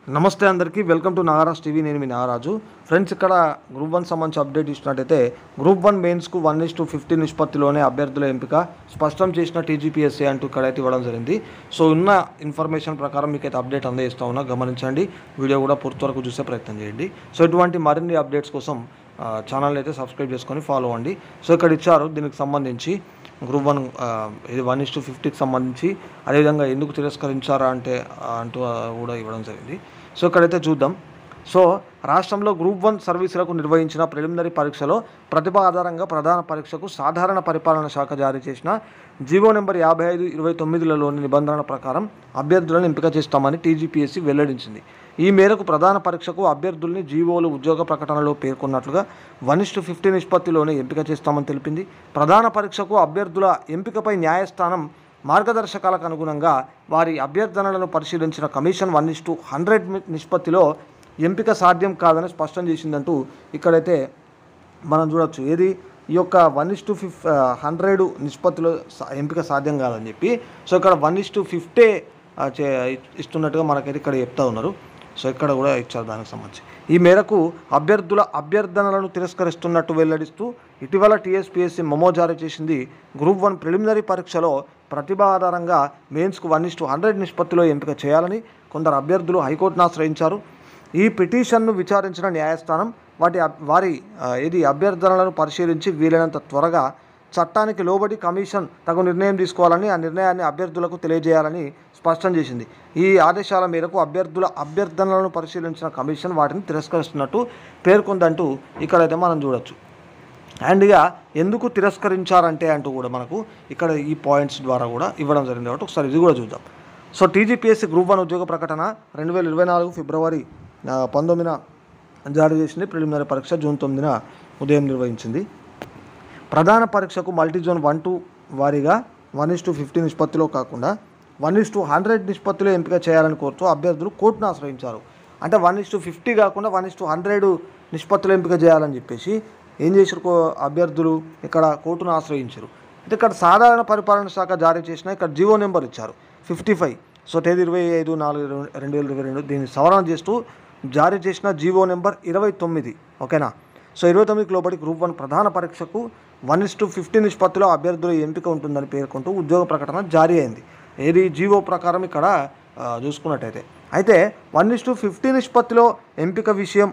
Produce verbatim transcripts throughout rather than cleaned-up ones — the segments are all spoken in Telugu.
నమస్తే అందరికీ వెల్కమ్ టు నాగరాజ్ టీవీ. నేను మీ నాగరాజు. ఫ్రెండ్స్, ఇక్కడ గ్రూప్ వన్ సంబంధించి అప్డేట్ ఇచ్చినట్టయితే గ్రూప్ వన్ మెయిన్స్కు వన్ ఇస్ టు ఫిఫ్టీ నిష్పత్తిలోనే అభ్యర్థుల ఎంపిక స్పష్టం చేసిన టీజీపీఎస్సీ అంటూ ఇక్కడైతే ఇవ్వడం జరిగింది. సో ఉన్న ఇన్ఫర్మేషన్ ప్రకారం మీకైతే అప్డేట్ అందజేస్తూ ఉన్నా, గమనించండి. వీడియో కూడా పూర్తి వరకు చూసే ప్రయత్నం చేయండి. సో ఇటువంటి మరిన్ని అప్డేట్స్ కోసం ఛానల్ అయితే సబ్స్క్రైబ్ చేసుకొని ఫాలో అవ్వండి. సో ఇక్కడ ఇచ్చారు దీనికి సంబంధించి గ్రూప్ వన్ ఇది వన్ ఇస్ టు ఫిఫ్టీకి సంబంధించి, అదేవిధంగా ఎందుకు తిరస్కరించారా అంటే అంటూ కూడా ఇవ్వడం జరిగింది. సో ఇక్కడైతే చూద్దాం. సో రాష్ట్రంలో గ్రూప్ వన్ సర్వీసులకు నిర్వహించిన ప్రిలిమినరీ పరీక్షలో ప్రతిభ ఆధారంగా ప్రధాన పరీక్షకు సాధారణ పరిపాలన శాఖ జారీ చేసిన జీవో నెంబర్ యాభై ఐదు ఇరవై తొమ్మిదిలలోని నిబంధనల ప్రకారం అభ్యర్థులను ఎంపిక చేస్తామని టీజీపీఎస్సీ వెల్లడించింది. ఈ మేరకు ప్రధాన పరీక్షకు అభ్యర్థుల్ని జీవోలు ఉద్యోగ ప్రకటనలో పేర్కొన్నట్లుగా వన్ ఇస్ టు ఫిఫ్టీ నిష్పత్తిలోనే ఎంపిక చేస్తామని తెలిపింది. ప్రధాన పరీక్షకు అభ్యర్థుల ఎంపికపై న్యాయస్థానం మార్గదర్శకాలకు అనుగుణంగా వారి అభ్యర్థనలను పరిశీలించిన commission one is to hundred నిష్పత్తిలో ఎంపిక సాధ్యం కాదని స్పష్టం చేసిందంటూ ఇక్కడైతే మనం చూడొచ్చు. ఏది ఈ యొక్క వన్ ఇస్ టు ఫిఫ్ హండ్రెడ్ నిష్పత్తిలో ఎంపిక సాధ్యం కాదని చెప్పి, సో ఇక్కడ వన్ ఇస్ టు ఫిఫ్టీ ఇస్తున్నట్టుగా మనకైతే ఇక్కడ చెప్తా ఉన్నారు. సో ఇక్కడ కూడా ఇచ్చారు దానికి సంబంధించి. ఈ మేరకు అభ్యర్థుల అభ్యర్థనలను తిరస్కరిస్తున్నట్టు వెల్లడిస్తూ ఇటీవల టీఎస్పీఎస్సీ మెమో జారీ చేసింది. గ్రూప్ వన్ ప్రిలిమినరీ పరీక్షలో ప్రతిభ ఆధారంగా మెయిన్స్కు వన్ ఇస్ టు హండ్రెడ్ నిష్పత్తిలో ఎంపిక చేయాలని కొందరు అభ్యర్థులు హైకోర్టును ఆశ్రయించారు. ఈ పిటిషన్ను విచారించిన న్యాయస్థానం వాటి వారి ఇది అభ్యర్థనలను పరిశీలించి వీలైనంత త్వరగా చట్టానికి లోబడి కమిషన్ తగు నిర్ణయం తీసుకోవాలని, ఆ నిర్ణయాన్ని అభ్యర్థులకు తెలియజేయాలని స్పష్టం చేసింది. ఈ ఆదేశాల మేరకు అభ్యర్థుల అభ్యర్థనలను పరిశీలించిన కమిషన్ వాటిని తిరస్కరిస్తున్నట్టు పేర్కొందంటూ ఇక్కడైతే మనం చూడొచ్చు. అండ్ ఇక ఎందుకు తిరస్కరించారంటే అంటూ కూడా మనకు ఇక్కడ ఈ పాయింట్స్ ద్వారా కూడా ఇవ్వడం జరిగింది. కాబట్టి ఒకసారి ఇది కూడా చూద్దాం. సో టీజీపీఎస్సీ గ్రూప్ వన్ ఉద్యోగ ప్రకటన రెండు వేల ఇరవై నాలుగు ఫిబ్రవరి పంతొమ్మిదిన జారీ చేసింది. ప్రిలిమినరీ పరీక్ష జూన్ తొమ్మిదిన ఉదయం నిర్వహించింది. ప్రధాన పరీక్షకు మల్టీ జోన్ వన్ టూ వారీగా వన్ ఇస్ టు ఫిఫ్టీ నిష్పత్తిలో కాకుండా వన్ ఇస్ టు హండ్రెడ్ నిష్పత్తిలో ఎంపిక చేయాలని కోరుతూ అభ్యర్థులు కోర్టును ఆశ్రయించారు. అంటే వన్ ఇస్ టు ఫిఫ్టీ కాకుండా వన్ ఇస్ టు హండ్రెడ్ నిష్పత్తిలో ఎంపిక చేయాలని చెప్పేసి ఏం చేశారు అభ్యర్థులు, ఇక్కడ కోర్టును ఆశ్రయించారు. అయితే ఇక్కడ సాధారణ పరిపాలన శాఖ జారీ చేసిన ఇక్కడ జీవో నెంబర్ ఇచ్చారు ఫిఫ్టీ ఫైవ్. సో తేదీ ఇరవై ఐదు నాలుగు రెండు వేల ఇరవై రెండు దీన్ని సవరణ చేస్తూ జారీ చేసిన జీవో నెంబర్ ఇరవై తొమ్మిది. ఓకేనా. సో ఇరవై తొమ్మిదికి లోబడి గ్రూప్ వన్ ప్రధాన పరీక్షకు వన్ ఇస్ టు ఫిఫ్టీ నిష్పత్తిలో అభ్యర్థుల ఎంపిక ఉంటుందని పేర్కొంటూ ఉద్యోగ ప్రకటన జారీ అయింది. ఏది జీవో ప్రకారం ఇక్కడ చూసుకున్నట్టయితే అయితే వన్ ఇస్ టు ఫిఫ్టీ నిష్పత్తిలో ఎంపిక విషయం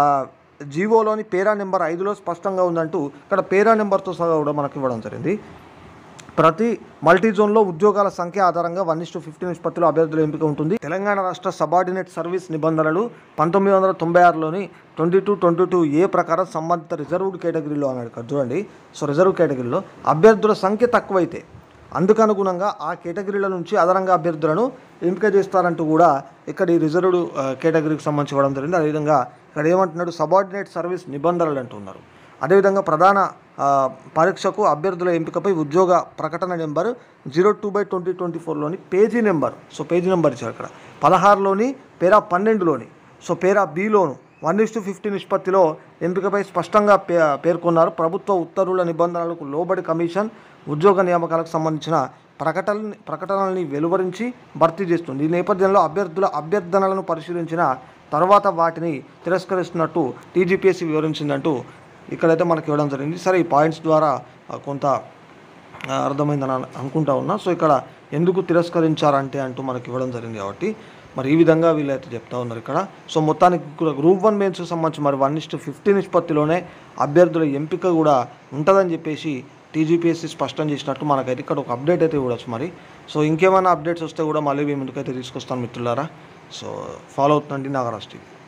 జీవోలోని పేరా నెంబర్ ఐదులో స్పష్టంగా ఉందంటూ ఇక్కడ పేరా నెంబర్తో సహా కూడా మనకు ఇవ్వడం జరిగింది. ప్రతి మల్టీ జోన్లో ఉద్యోగాల సంఖ్య ఆధారంగా వన్ ఇస్ టు ఫిఫ్టీ నిష్పత్తిలో అభ్యర్థుల ఎంపిక ఉంటుంది. తెలంగాణ రాష్ట్ర సబార్డినేట్ సర్వీస్ నిబంధనలు పంతొమ్మిది వందల తొంభై ఆరులోని twenty two twenty two A ప్రకారం సంబంధిత రిజర్వ్డ్ కేటగిరీలో అన్నాడు ఇక్కడ చూడండి. సో రిజర్వ్ కేటగిరీలో అభ్యర్థుల సంఖ్య తక్కువైతే అందుకనుగుణంగా ఆ కేటగిరీల నుంచి అదనంగా అభ్యర్థులను ఎంపిక చేస్తారంటూ కూడా ఇక్కడ ఈ రిజర్వ్డ్ కేటగిరీకి సంబంధించి ఇవ్వడం జరిగింది. అదేవిధంగా ఇక్కడ ఏమంటున్నాడు, సబార్డినేట్ సర్వీస్ నిబంధనలు అంటున్నారు. అదేవిధంగా ప్రధాన పరీక్షకు అభ్యర్థుల ఎంపికపై ఉద్యోగ ప్రకటన number zero two by twenty twenty ఫోర్లోని page number, so page number ఇచ్చారు ఇక్కడ పదహారులోని పేరా పన్నెండులోని సో పేరా బిలోను వన్ ఇస్ టు ఫిఫ్టీ నిష్పత్తిలో ఎంపికపై స్పష్టంగా పే పేర్కొన్నారు. ప్రభుత్వ ఉత్తర్వుల నిబంధనలకు లోబడి కమిషన్ ఉద్యోగ నియామకాలకు సంబంధించిన ప్రకటన ప్రకటనల్ని వెలువరించి భర్తీ చేస్తుంది. ఈ నేపథ్యంలో అభ్యర్థుల అభ్యర్థనలను పరిశీలించిన తర్వాత వాటిని తిరస్కరిస్తున్నట్టు టీజీపీఎస్సీ వివరించిందంటూ ఇక్కడైతే మనకి ఇవ్వడం జరిగింది. సరే, ఈ పాయింట్స్ ద్వారా కొంత అర్థమైందని అనుకుంటా ఉన్నా. సో ఇక్కడ ఎందుకు తిరస్కరించారంటే అంటూ మనకి ఇవ్వడం జరిగింది. కాబట్టి మరి ఈ విధంగా వీళ్ళైతే చెప్తా ఉన్నారు ఇక్కడ. సో మొత్తానికి గ్రూప్ వన్ మెయిన్స్కి సంబంధించి మరి వన్ ఇస్ టు ఫిఫ్టీ నిష్పత్తిలోనే అభ్యర్థుల ఎంపిక కూడా ఉంటుందని చెప్పేసి టీజీపీఎస్సీ స్పష్టం చేసినట్టు మనకైతే ఇక్కడ ఒక అప్డేట్ అయితే ఇవ్వచ్చు. మరి సో ఇంకేమైనా అప్డేట్స్ వస్తే కూడా మళ్ళీ మీ ముందుకైతే తీసుకొస్తాను మిత్రులారా. సో ఫాలో అవుతుందండి నాగరాజ్ టీవీ.